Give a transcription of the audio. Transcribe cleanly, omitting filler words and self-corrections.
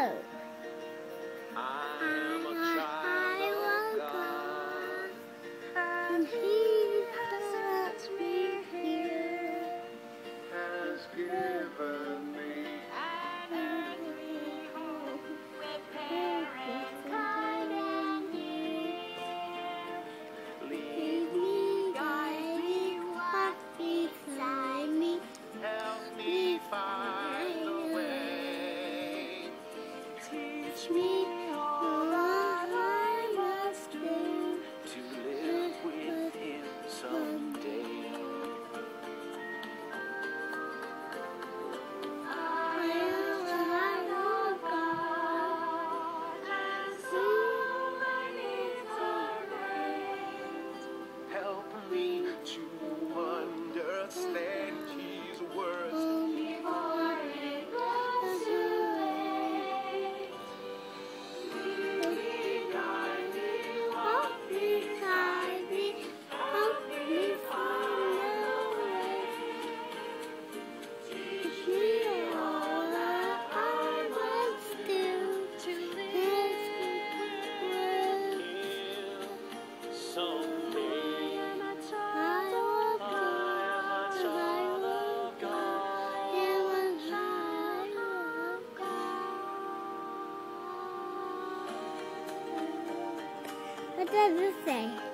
go. I'm a child of God, And He that sent me here has given me and me home with parents kind and near. Lead me, guide me, walk beside me, help me find the way. Teach me all that I must do to live with Him someday. I am a child of God, and so my needs are great. Help me to understand His words before it gets too late. Lead me, guide me, walk beside me, help me find the way. Teach me all that I must do to live with Him someday. I am a child of God. What does it say?